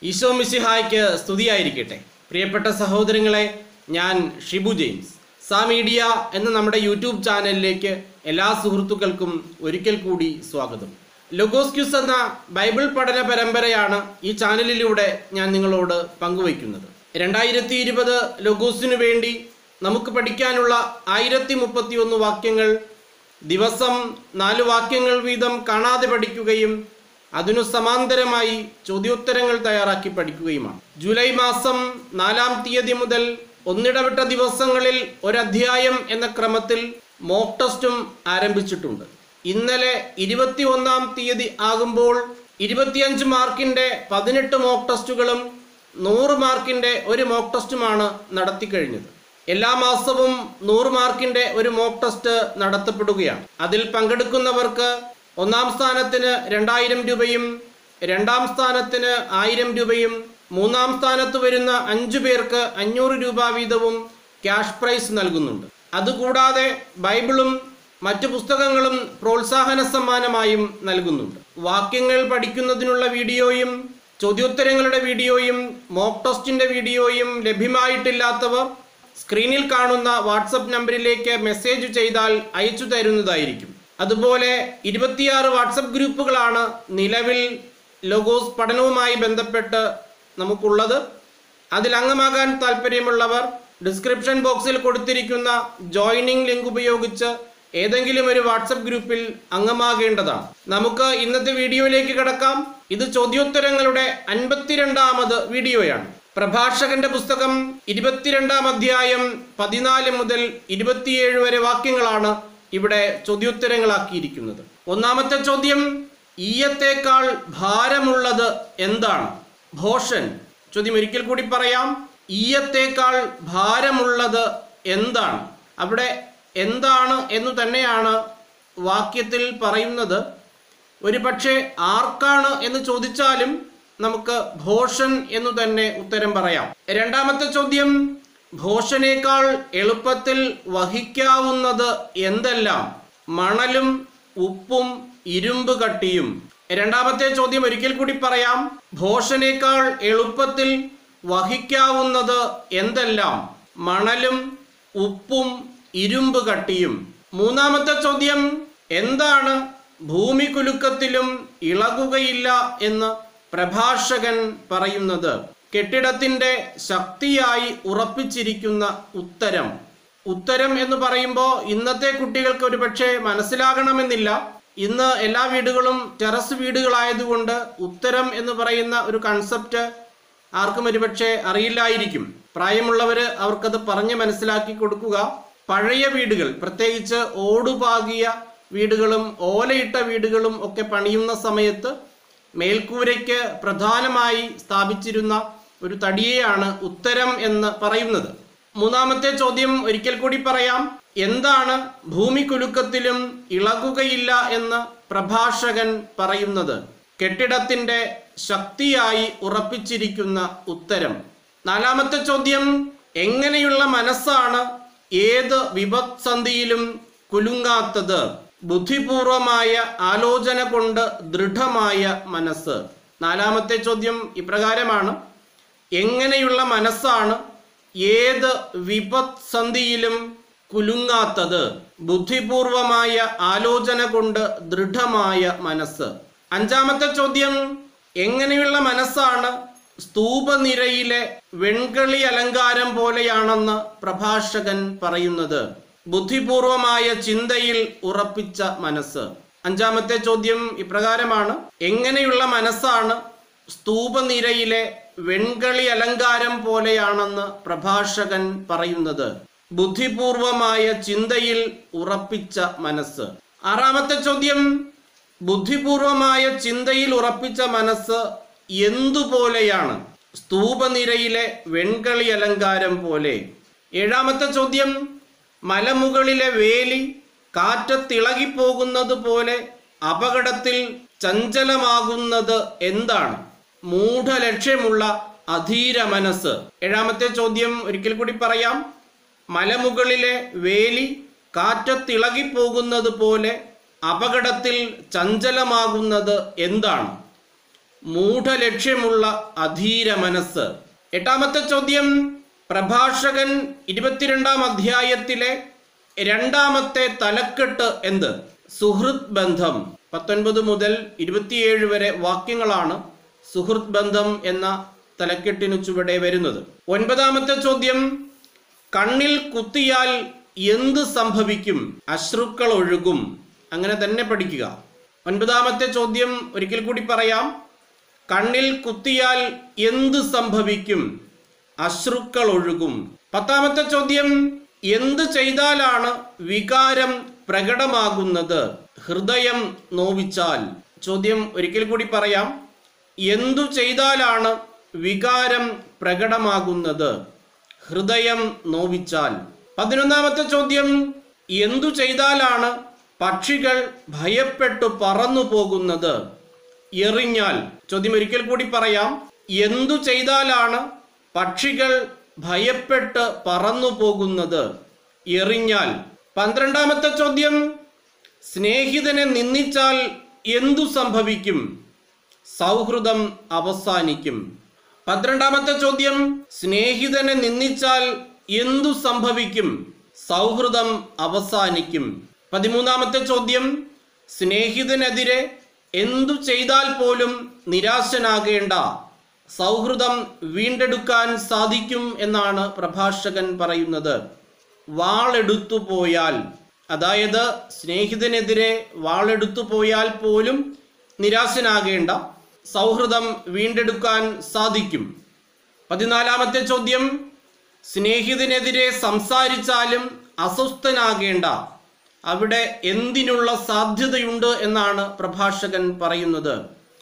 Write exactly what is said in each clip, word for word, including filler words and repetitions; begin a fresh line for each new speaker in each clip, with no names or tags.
ഈശോ മിശിഹായ്ക്ക് സ്തുതിയായിരിക്കട്ടെ. പ്രിയപ്പെട്ട സഹോദരങ്ങളെ, ഞാൻ ഷിബു ജെയിംസ്. സാ മീഡിയ എന്ന നമ്മുടെ യൂട്യൂബ് ചാനലിലേക്ക് എല്ലാ സുഹൃത്തുക്കൾക്കും ഒരിക്കൽ കൂടി സ്വാഗതം. ലോഗോസ് ക്യൂസ് എന്ന ബൈബിൾ പഠന പരമ്പരയാണ് ഈ ചാനലിലൂടെ ഞാൻ നിങ്ങളോട് പങ്കുവയ്ക്കുന്നത്. രണ്ടായിരത്തി ഇരുപത് ലോഗോസിനു വേണ്ടി നമുക്ക് പഠിക്കാനുള്ള ആയിരത്തി മുപ്പത്തി ഒന്ന് വാക്യങ്ങൾ ദിവസം നാല് വാക്യങ്ങൾ വീതം കാണാതെ പഠിക്കുകയും അതിനു സമാന്തരമായി ചോദ്യോത്തരങ്ങൾ തയ്യാറാക്കി പഠിക്കുകയുമാണ്. ജൂലൈ മാസം നാലാം തീയതി മുതൽ ഒന്നിടവിട്ട ദിവസങ്ങളിൽ ഒരധ്യായം എന്ന ക്രമത്തിൽ മോക്ക് ടെസ്റ്റും ആരംഭിച്ചിട്ടുണ്ട്. ഇന്നലെ ഇരുപത്തി ഒന്നാം തീയതി ആകുമ്പോൾ ഇരുപത്തിയഞ്ച് മാർക്കിൻ്റെ പതിനെട്ട് മോക്ക് ടെസ്റ്റുകളും നൂറ് മാർക്കിൻ്റെ ഒരു മോക്ക് ടെസ്റ്റുമാണ് നടത്തിക്കഴിഞ്ഞത്. എല്ലാ മാസവും നൂറ് മാർക്കിൻ്റെ ഒരു മോക്ക് ടെസ്റ്റ് നടത്തപ്പെടുകയാണ്. അതിൽ പങ്കെടുക്കുന്നവർക്ക് ഒന്നാം സ്ഥാനത്തിന് രണ്ടായിരം രൂപയും രണ്ടാം സ്ഥാനത്തിന് ആയിരം രൂപയും മൂന്നാം സ്ഥാനത്ത് വരുന്ന അഞ്ചു പേർക്ക് അഞ്ഞൂറ് രൂപ വീതവും ക്യാഷ് പ്രൈസ് നൽകുന്നുണ്ട്. അതുകൂടാതെ ബൈബിളും മറ്റു പുസ്തകങ്ങളും പ്രോത്സാഹന സമ്മാനമായും നൽകുന്നുണ്ട്. വാക്യങ്ങൾ പഠിക്കുന്നതിനുള്ള വീഡിയോയും ചോദ്യോത്തരങ്ങളുടെ വീഡിയോയും മോക്ക് ടെസ്റ്റിൻ്റെ വീഡിയോയും ലഭ്യമായിട്ടില്ലാത്തവർ സ്ക്രീനിൽ കാണുന്ന വാട്സപ്പ് നമ്പറിലേക്ക് മെസ്സേജ് ചെയ്താൽ അയച്ചു തരുന്നതായിരിക്കും. അതുപോലെ ഇരുപത്തിയാറ് വാട്സപ്പ് ഗ്രൂപ്പുകളാണ് നിലവിൽ ലോഗോസ് പഠനവുമായി ബന്ധപ്പെട്ട് നമുക്കുള്ളത്. അതിൽ അംഗമാകാൻ താല്പര്യമുള്ളവർ ഡിസ്ക്രിപ്ഷൻ ബോക്സിൽ കൊടുത്തിരിക്കുന്ന ജോയിനിങ് ലിങ്ക് ഉപയോഗിച്ച് ഏതെങ്കിലും ഒരു വാട്സപ്പ് ഗ്രൂപ്പിൽ അംഗമാകേണ്ടതാണ്. നമുക്ക് ഇന്നത്തെ വീഡിയോയിലേക്ക് കടക്കാം. ഇത് ചോദ്യോത്തരങ്ങളുടെ അൻപത്തിരണ്ടാമത് വീഡിയോയാണ്. പ്രഭാഷകന്റെ പുസ്തകം ഇരുപത്തിരണ്ടാം അധ്യായം പതിനാല് മുതൽ ഇരുപത്തിയേഴ് വരെ വാക്യങ്ങളാണ് ഇവിടെ ചോദ്യോത്തരങ്ങളാക്കിയിരിക്കുന്നത്. ഒന്നാമത്തെ ചോദ്യം, ഈയത്തേക്കാൾ ഭാരമുള്ളത് എന്താണ്? ഭോഷൻ. ചോദ്യം ഒരിക്കൽ കൂടി പറയാം, ഈയത്തേക്കാൾ ഭാരമുള്ളത് എന്താണ്? അവിടെ എന്താണ് എന്നു തന്നെയാണ് വാക്യത്തിൽ പറയുന്നത്. ഒരു പക്ഷേ ആർക്കാണ് എന്ന് ചോദിച്ചാലും നമുക്ക് ഭോഷൻ എന്നു തന്നെ ഉത്തരം പറയാം. രണ്ടാമത്തെ ചോദ്യം, ഭോഷനേക്കാൾ എളുപ്പത്തിൽ വഹിക്കാവുന്നത് എന്തെല്ലാം? മണലും ഉപ്പും ഇരുമ്പ് കട്ടിയും. രണ്ടാമത്തെ ചോദ്യം ഒരിക്കൽ കൂടി പറയാം, ഭോഷനേക്കാൾ എളുപ്പത്തിൽ വഹിക്കാവുന്നത് എന്തെല്ലാം? മണലും ഉപ്പും ഇരുമ്പ് കട്ടിയും. മൂന്നാമത്തെ ചോദ്യം, എന്താണ് ഭൂമി കുലുക്കത്തിലും ഇളകുകയില്ല എന്ന് പ്രഭാഷകൻ പറയുന്നത്? കെട്ടിടത്തിൻ്റെ ശക്തിയായി ഉറപ്പിച്ചിരിക്കുന്ന ഉത്തരം. ഉത്തരം എന്ന് പറയുമ്പോൾ ഇന്നത്തെ കുട്ടികൾക്ക് ഒരു പക്ഷേ മനസ്സിലാകണമെന്നില്ല. ഇന്ന് എല്ലാ വീടുകളും ടെറസ് വീടുകളായതുകൊണ്ട് ഉത്തരം എന്ന് പറയുന്ന ഒരു കൺസെപ്റ്റ് ആർക്കും ഒരുപക്ഷെ അറിയില്ലായിരിക്കും. പ്രായമുള്ളവർ അവർക്കത് പറഞ്ഞ് മനസ്സിലാക്കി കൊടുക്കുക. പഴയ വീടുകൾ, പ്രത്യേകിച്ച് ഓടുപാകിയ വീടുകളും ഓലയിട്ട വീടുകളും ഒക്കെ പണിയുന്ന സമയത്ത് മേൽക്കൂരയ്ക്ക് പ്രധാനമായി സ്ഥാപിച്ചിരുന്ന ഒരു തടിയെയാണ് ഉത്തരം എന്ന് പറയുന്നത്. മൂന്നാമത്തെ ചോദ്യം ഒരിക്കൽ കൂടി പറയാം, എന്താണ് ഭൂമി കുലുക്കത്തിലും ഇളകുകയില്ല എന്ന് പ്രഭാഷകൻ പറയുന്നത്? കെട്ടിടത്തിൻ്റെ ശക്തിയായി ഉറപ്പിച്ചിരിക്കുന്ന ഉത്തരം. നാലാമത്തെ ചോദ്യം, എങ്ങനെയുള്ള മനസ്സാണ് ഏത് വിപത്സന്ധിയിലും കുലുങ്ങാത്തത്? ബുദ്ധിപൂർവമായ ആലോചന കൊണ്ട് ദൃഢമായ മനസ്സ്. നാലാമത്തെ ചോദ്യം ഇപ്രകാരമാണ്, എങ്ങനെയുള്ള മനസ്സാണ് ഏത് വിപത്സന്ധിയിലും കുലുങ്ങാത്തത്? ബുദ്ധിപൂർവമായ ആലോചന കൊണ്ട് ദൃഢമായ മനസ്സ്. അഞ്ചാമത്തെ ചോദ്യം, എങ്ങനെയുള്ള മനസ്സാണ് സ്തൂപനിരയിലെ വെൺകളി അലങ്കാരം പോലെയാണെന്ന് പ്രഭാഷകൻ പറയുന്നത്? ബുദ്ധിപൂർവമായ ചിന്തയിൽ ഉറപ്പിച്ച മനസ്സ്. അഞ്ചാമത്തെ ചോദ്യം ഇപ്രകാരമാണ്, എങ്ങനെയുള്ള മനസ്സാണ് സ്തൂപനിരയിലെ വെൺകളി അലങ്കാരം പോലെയാണെന്ന് പ്രഭാഷകൻ പറയുന്നത്? ബുദ്ധിപൂർവമായ ചിന്തയിൽ ഉറപ്പിച്ച മനസ്സ്. ആറാമത്തെ ചോദ്യം, ബുദ്ധിപൂർവമായ ചിന്തയിൽ ഉറപ്പിച്ച മനസ്സ് എന്തുപോലെയാണ്? സ്തൂപനിരയിലെ വെൺകളി അലങ്കാരം പോലെ. ഏഴാമത്തെ ചോദ്യം, മലമുകളിലെ വേലി കാറ്റത്തിളകിപ്പോകുന്നത് പോലെ അപകടത്തിൽ ചഞ്ചലമാകുന്നത് എന്താണ്? മൂഢലക്ഷ്യമുള്ള അധീര മനസ്സ്. ഏഴാമത്തെ ചോദ്യം ഒരിക്കൽ കൂടി പറയാം, മലമുകളിലെ വേലി കാറ്റത്തിളകിപ്പോകുന്നത് പോലെ അപകടത്തിൽ ചഞ്ചലമാകുന്നത് എന്താണ്? മൂഢലക്ഷ്യമുള്ള അധീര മനസ്സ്. എട്ടാമത്തെ ചോദ്യം, പ്രഭാഷകൻ ഇരുപത്തിരണ്ടാം അധ്യായത്തിലെ രണ്ടാമത്തെ തലക്കെട്ട് എന്ത്? സുഹൃത് ബന്ധം. പത്തൊൻപത് മുതൽ ഇരുപത്തിയേഴ് വരെ വാക്യങ്ങളാണ് സുഹൃത് ബന്ധം എന്ന തലക്കെട്ടിനു ചുവടെ വരുന്നത്. ഒൻപതാമത്തെ ചോദ്യം, കണ്ണിൽ കുത്തിയാൽ എന്ത് സംഭവിക്കും? അശ്രുക്കൾ ഒഴുകും. അങ്ങനെ തന്നെ പഠിക്കുക. ഒൻപതാമത്തെ ചോദ്യം ഒരിക്കൽ കൂടി പറയാം. കണ്ണിൽ കുത്തിയാൽ എന്ത് സംഭവിക്കും? അശ്രുക്കൾ ഒഴുകും. പത്താമത്തെ ചോദ്യം, എന്ത് ചെയ്താലാണ് വികാരം പ്രകടമാകുന്നത്? ഹൃദയം നോവിച്ചാൽ. ചോദ്യം ഒരിക്കൽ കൂടി പറയാം. എന്തു ചെയ്താലാണ് വികാരം പ്രകടമാകുന്നത്? ഹൃദയം നോവിച്ചാൽ. പതിനൊന്നാമത്തെ ചോദ്യം, എന്തു ചെയ്താലാണ് പക്ഷികൾ ഭയപ്പെട്ടു പറന്നു പോകുന്നത്? എറിഞ്ഞാൽ. ചോദ്യം ഒരിക്കൽ കൂടി പറയാം. എന്തു ചെയ്താലാണ് പക്ഷികൾ ഭയപ്പെട്ട് പറന്നു പോകുന്നത്? എറിഞ്ഞാൽ. പന്ത്രണ്ടാമത്തെ ചോദ്യം, സ്നേഹിതനെ നിന്ദിച്ചാൽ എന്തു സംഭവിക്കും? സൗഹൃദം അവസാനിക്കും. പന്ത്രണ്ടാമത്തെ ചോദ്യം, സ്നേഹിതനെ നിന്ദിച്ചാൽ എന്തു സംഭവിക്കും? സൗഹൃദം അവസാനിക്കും. പതിമൂന്നാമത്തെ ചോദ്യം, സ്നേഹിതനെതിരെ എന്തു ചെയ്താൽ പോലും നിരാശനാകേണ്ട, സൗഹൃദം വീണ്ടെടുക്കാൻ സാധിക്കും എന്നാണ് പ്രഭാഷകൻ പറയുന്നത്. വാളെടുത്തു പോയാൽ, അതായത് സ്നേഹിതനെതിരെ വാളെടുത്തു പോയാൽ പോലും നിരാശനാകേണ്ട, സൗഹൃദം വീണ്ടെടുക്കാൻ സാധിക്കും. പതിനാലാമത്തെ ചോദ്യം, സ്നേഹിതനെതിരെ സംസാരിച്ചാലും അസ്വസ്ഥനാകേണ്ട, അവിടെ എന്തിനുള്ള സാധ്യതയുണ്ട് എന്നാണ് പ്രഭാഷകൻ പറയുന്നത്?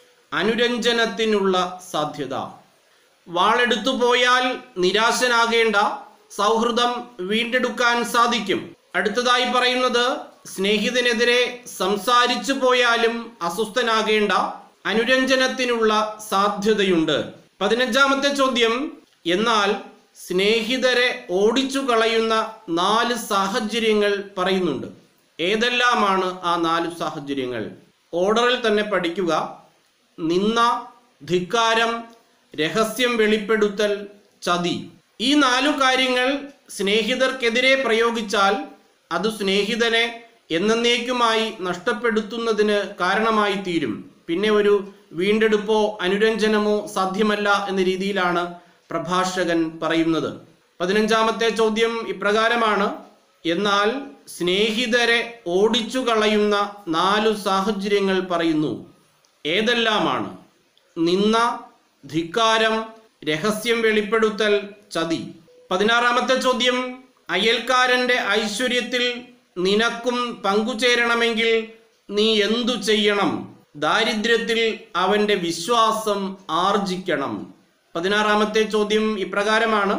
അനുരഞ്ജനത്തിനുള്ള സാധ്യത. വാളെടുത്തു പോയാൽ നിരാശനാകേണ്ട, സൗഹൃദം വീണ്ടെടുക്കാൻ സാധിക്കും. അടുത്തതായി പറയുന്നത്, സ്നേഹിതനെതിരെ സംസാരിച്ചു പോയാലും അസ്വസ്ഥനാകേണ്ട, അനുരഞ്ജനത്തിനുള്ള സാധ്യതയുണ്ട്. പതിനഞ്ചാമത്തെ ചോദ്യം, എന്നാൽ സ്നേഹിതരെ ഓടിച്ചു കളയുന്ന നാല് സാഹചര്യങ്ങൾ പറയുന്നുണ്ട്. ഏതെല്ലാമാണ് ആ നാല് സാഹചര്യങ്ങൾ? ഓർഡറിൽ തന്നെ പഠിക്കുക. നിന്ന, ധിക്കാരം, രഹസ്യം വെളിപ്പെടുത്തൽ, ചതി. ഈ നാലു കാര്യങ്ങൾ സ്നേഹിതർക്കെതിരെ പ്രയോഗിച്ചാൽ അത് സ്നേഹിതനെ എന്നേക്കുമായി നഷ്ടപ്പെടുത്തുന്നതിന് കാരണമായി തീരും. പിന്നെ ഒരു വീണ്ടെടുപ്പോ അനുരഞ്ജനമോ സാധ്യമല്ല എന്ന രീതിയിലാണ് പ്രഭാഷകൻ പറയുന്നത്. പതിനഞ്ചാമത്തെ ചോദ്യം ഇപ്രകാരമാണ്, എന്നാൽ സ്നേഹിതരെ ഓടിച്ചു കളയുന്ന നാലു സാഹചര്യങ്ങൾ പറയുന്നു. ഏതെല്ലാമാണ്? നിന്ന, ധിക്കാരം, രഹസ്യം വെളിപ്പെടുത്തൽ, ചതി. പതിനാറാമത്തെ ചോദ്യം, അയൽക്കാരൻ്റെ ഐശ്വര്യത്തിൽ നിനക്കും പങ്കുചേരണമെങ്കിൽ നീ എന്തു ചെയ്യണം? ദാരിദ്ര്യത്തിൽ അവൻ്റെ വിശ്വാസം ആർജിക്കണം. പതിനാറാമത്തെ ചോദ്യം ഇപ്രകാരമാണ്,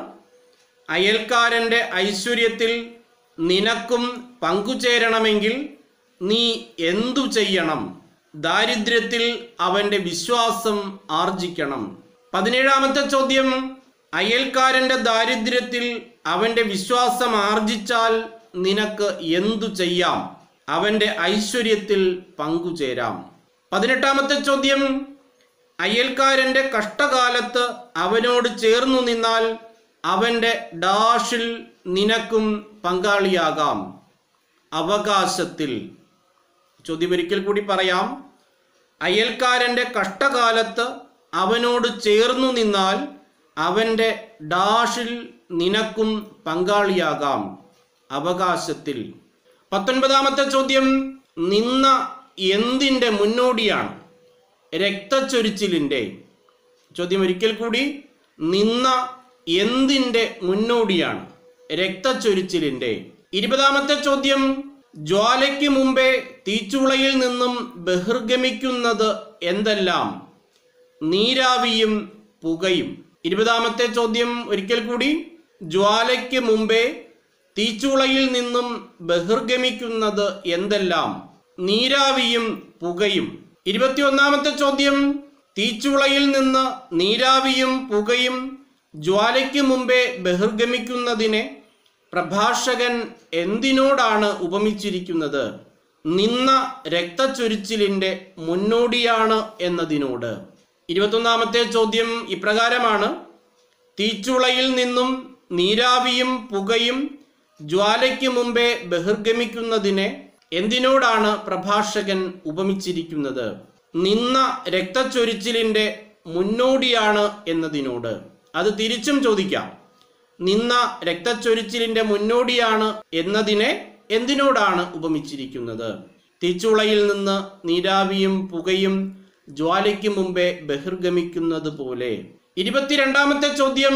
അയൽക്കാരൻ്റെ ഐശ്വര്യത്തിൽ നിനക്കും പങ്കുചേരണമെങ്കിൽ നീ എന്തു ചെയ്യണം? ദാരിദ്ര്യത്തിൽ അവൻ്റെ വിശ്വാസം ആർജിക്കണം. പതിനേഴാമത്തെ ചോദ്യം, അയൽക്കാരൻ്റെ ദാരിദ്ര്യത്തിൽ അവൻ്റെ വിശ്വാസം ആർജിച്ചാൽ നിനക്ക് എന്തു ചെയ്യാം? അവൻ്റെ ഐശ്വര്യത്തിൽ പങ്കുചേരാം. പതിനെട്ടാമത്തെ ചോദ്യം, അയൽക്കാരൻ്റെ കഷ്ടകാലത്ത് അവനോട് ചേർന്നു നിന്നാൽ അവൻ്റെ ഡാഷിൽ നിനക്കും പങ്കാളിയാകാം. അവകാശത്തിൽ. ചോദ്യം ഒരിക്കൽ കൂടി പറയാം. അയൽക്കാരൻ്റെ കഷ്ടകാലത്ത് അവനോട് ചേർന്നു നിന്നാൽ അവൻ്റെ ഡാഷിൽ നിനക്കും പങ്കാളിയാകാം. അവകാശത്തിൽ. പത്തൊൻപതാമത്തെ ചോദ്യം, നിന്ന എന്തിൻ്റെ മുന്നോടിയാണ്? രക്തച്ചൊരിച്ചിലിൻ്റെ. ചോദ്യം ഒരിക്കൽ കൂടി, നിന്ന എന്തിൻ്റെ മുന്നോടിയാണ്? രക്തച്ചൊരിച്ചിലിൻ്റെ. ഇരുപതാമത്തെ ചോദ്യം, ജ്വാലയ്ക്ക് മുമ്പേ തീച്ചുളയിൽ നിന്നും ബഹിർഗമിക്കുന്നത് എന്തെല്ലാം? നീരാവിയും പുകയും. ഇരുപതാമത്തെ ചോദ്യം ഒരിക്കൽ കൂടി, ജ്വാലയ്ക്ക് മുമ്പേ തീച്ചുളയിൽ നിന്നും ബഹിർഗമിക്കുന്നത് എന്തെല്ലാം? നീരാവിയും പുകയും. ഇരുപത്തിയൊന്നാമത്തെ ചോദ്യം, തീച്ചുളയിൽ നിന്ന് നീരാവിയും പുകയും ജ്വാലയ്ക്ക് മുമ്പേ ബഹിർഗമിക്കുന്നതിനെ പ്രഭാഷകൻ എന്തിനോടാണ് ഉപമിച്ചിരിക്കുന്നത്? നിന്ന രക്തച്ചൊരിച്ചിലിൻ്റെ മുന്നോടിയാണ് എന്നതിനോട്. ഇരുപത്തൊന്നാമത്തെ ചോദ്യം ഇപ്രകാരമാണ്: തീച്ചുളയിൽ നിന്നും നീരാവിയും പുകയും ജ്വാലയ്ക്ക് മുമ്പേ ബഹിർഗമിക്കുന്നതിനെ എന്തിനോടാണ് പ്രഭാഷകൻ ഉപമിച്ചിരിക്കുന്നത്? നിന്ന രക്തച്ചൊരിച്ചിലിൻ്റെ മുന്നോടിയാണ് എന്നതിനോട്. അത് തിരിച്ചും ചോദിക്കാം. നിന്ന രക്തച്ചൊരിച്ചിലിൻ്റെ മുന്നോടിയാണ് എന്നതിനെ എന്തിനോടാണ് ഉപമിച്ചിരിക്കുന്നത്? തീച്ചുളയിൽ നിന്ന് നീരാവിയും പുകയും ജ്വാലയ്ക്ക് മുമ്പേ ബഹിർഗമിക്കുന്നത് പോലെ. ഇരുപത്തിരണ്ടാമത്തെ ചോദ്യം: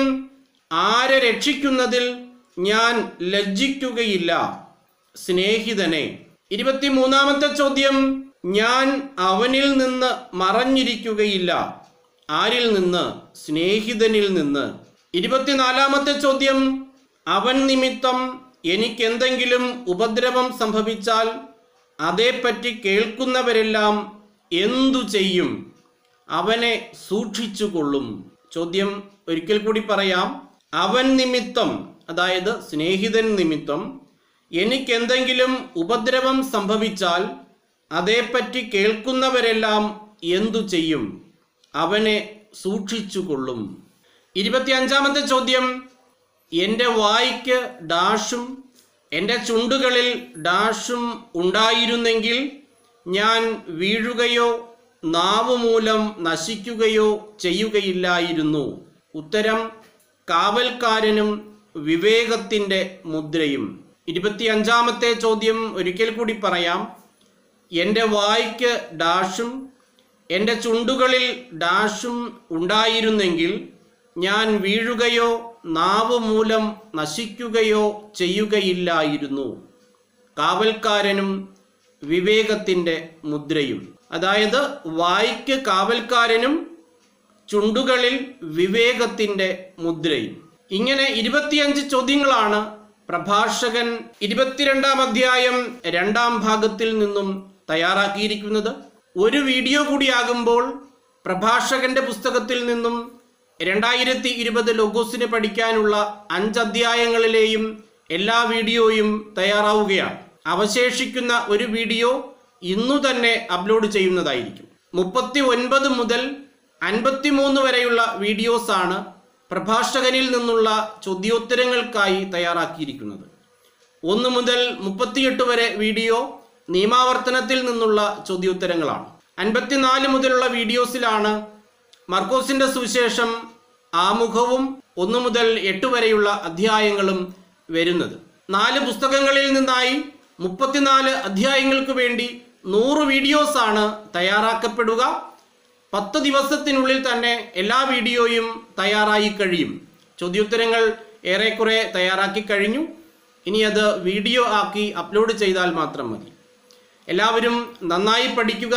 ആരെ രക്ഷിക്കുന്നതിൽ ഞാൻ ലജ്ജിക്കുകയില്ല, സ്നേഹിതനെ. ഇരുപത്തിമൂന്നാമത്തെ ചോദ്യം: ഞാൻ അവനിൽ നിന്ന് മറഞ്ഞിരിക്കുകയില്ല. ആരിൽ നിന്ന്? സ്നേഹിതനിൽ നിന്ന്. ഇരുപത്തിനാലാമത്തെ ചോദ്യം: അവൻ നിമിത്തം എനിക്കെന്തെങ്കിലും ഉപദ്രവം സംഭവിച്ചാൽ അതേപ്പറ്റി കേൾക്കുന്നവരെല്ലാം എന്തു ചെയ്യും? അവനെ സൂക്ഷിച്ചുകൊള്ളും. ചോദ്യം ഒരിക്കൽ കൂടി പറയാം. അവൻ നിമിത്തം, അതായത് സ്നേഹിതൻ നിമിത്തം എനിക്കെന്തെങ്കിലും ഉപദ്രവം സംഭവിച്ചാൽ അതേപ്പറ്റി കേൾക്കുന്നവരെല്ലാം എന്തു ചെയ്യും? അവനെ സൂക്ഷിച്ചുകൊള്ളും. ഇരുപത്തിയഞ്ചാമത്തെ ചോദ്യം: എൻ്റെ വായ്ക്ക് ഡാഷും എൻ്റെ ചുണ്ടുകളിൽ ഡാഷും ഉണ്ടായിരുന്നെങ്കിൽ ഞാൻ വീഴുകയോ നാവ് മൂലം നശിക്കുകയോ ചെയ്യുകയില്ലായിരുന്നു. ഉത്തരം: കാവൽക്കാരനും വിവേകത്തിൻ്റെ മുദ്രയും. ഇരുപത്തിയഞ്ചാമത്തെ ചോദ്യം ഒരിക്കൽ കൂടി പറയാം. എൻ്റെ വായ്ക്ക് ഡാഷും എൻ്റെ ചുണ്ടുകളിൽ ഡാഷും ഉണ്ടായിരുന്നെങ്കിൽ ഞാൻ വീഴുകയോ നാവ് മൂലം നശിക്കുകയോ ചെയ്യുകയില്ലായിരുന്നു. കാവൽക്കാരനും വിവേകത്തിൻ്റെ മുദ്രയും. അതായത് വായ്ക്ക് കാവൽക്കാരനും ചുണ്ടുകളിൽ വിവേകത്തിൻ്റെ മുദ്രയും. ഇങ്ങനെ ഇരുപത്തിയഞ്ച് ചോദ്യങ്ങളാണ് പ്രഭാഷകൻ ഇരുപത്തിരണ്ടാം അധ്യായം രണ്ടാം ഭാഗത്തിൽ നിന്നും തയ്യാറാക്കിയിരിക്കുന്നത്. ഒരു വീഡിയോ കൂടിയാകുമ്പോൾ പ്രഭാഷകന്റെ പുസ്തകത്തിൽ നിന്നും രണ്ടായിരത്തി ഇരുപത് ലോഗോസിന് പഠിക്കാനുള്ള അഞ്ച് അധ്യായങ്ങളിലെയും എല്ലാ വീഡിയോയും തയ്യാറാവുകയാണ്. അവശേഷിക്കുന്ന ഒരു വീഡിയോ ഇന്നു തന്നെ അപ്ലോഡ് ചെയ്യുന്നതായിരിക്കും. മുപ്പത്തി ഒൻപത് മുതൽ അൻപത്തി മൂന്ന് വരെയുള്ള വീഡിയോസാണ് പ്രഭാഷകനിൽ നിന്നുള്ള ചോദ്യോത്തരങ്ങൾക്കായി തയ്യാറാക്കിയിരിക്കുന്നത്. ഒന്ന് മുതൽ മുപ്പത്തിയെട്ട് വരെ വീഡിയോ നിയമാവർത്തനത്തിൽ നിന്നുള്ള ചോദ്യോത്തരങ്ങളാണ്. അൻപത്തിനാല് മുതലുള്ള വീഡിയോസിലാണ് മർക്കോസിന്റെ സുവിശേഷം ആമുഖവും ഒന്ന് മുതൽ എട്ട് വരെയുള്ള അധ്യായങ്ങളും വരുന്നത്. നാല് പുസ്തകങ്ങളിൽ നിന്നായി മുപ്പത്തിനാല് അധ്യായങ്ങൾക്ക് വേണ്ടി നൂറ് വീഡിയോസാണ് തയ്യാറാക്കപ്പെടുക. പത്ത് ദിവസത്തിനുള്ളിൽ തന്നെ എല്ലാ വീഡിയോയും തയ്യാറായി കഴിയും. ചോദ്യോത്തരങ്ങൾ ഏറെക്കുറെ തയ്യാറാക്കി കഴിഞ്ഞു. ഇനി അത് വീഡിയോ ആക്കി അപ്ലോഡ് ചെയ്താൽ മാത്രം മതി. എല്ലാവരും നന്നായി പഠിക്കുക.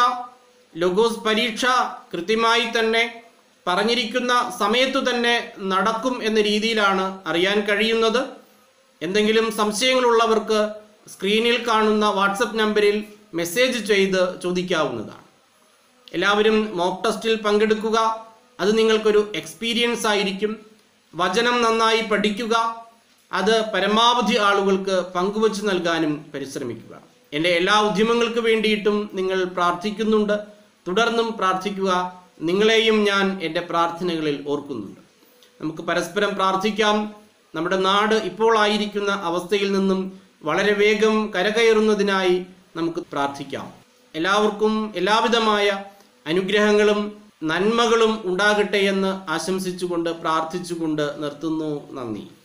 ലോഗോസ് പരീക്ഷ കൃത്യമായി തന്നെ പറഞ്ഞിരിക്കുന്ന സമയത്തു തന്നെ നടക്കും എന്ന രീതിയിലാണ് അറിയാൻ കഴിയുന്നത്. എന്തെങ്കിലും സംശയങ്ങളുള്ളവർക്ക് സ്ക്രീനിൽ കാണുന്ന വാട്സപ്പ് നമ്പറിൽ മെസ്സേജ് ചെയ്ത് ചോദിക്കാവുന്നതാണ്. എല്ലാവരും മോക്ക് ടെസ്റ്റിൽ പങ്കെടുക്കുക. അത് നിങ്ങൾക്കൊരു എക്സ്പീരിയൻസ് ആയിരിക്കും. വചനം നന്നായി പഠിക്കുക. അത് പരമാവധി ആളുകൾക്ക് പങ്കുവച്ച് നൽകാനും പരിശ്രമിക്കുക. എൻ്റെ എല്ലാ ഉദ്യമങ്ങൾക്ക് വേണ്ടിയിട്ടും നിങ്ങൾ പ്രാർത്ഥിക്കുന്നുണ്ട്. തുടർന്നും പ്രാർത്ഥിക്കുക. നിങ്ങളെയും ഞാൻ എൻ്റെ പ്രാർത്ഥനകളിൽ ഓർക്കുന്നുണ്ട്. നമുക്ക് പരസ്പരം പ്രാർത്ഥിക്കാം. നമ്മുടെ നാട് ഇപ്പോൾ ആയിരിക്കുന്ന അവസ്ഥയിൽ നിന്നും വളരെ വേഗം കരകയറുന്നതിനായി നമുക്ക് പ്രാർത്ഥിക്കാം. എല്ലാവർക്കും എല്ലാവിധമായ അനുഗ്രഹങ്ങളും നന്മകളും ഉണ്ടാകട്ടെ എന്ന് ആശംസിച്ചുകൊണ്ട് പ്രാർത്ഥിച്ചുകൊണ്ട് നിർത്തുന്നു. നന്ദി.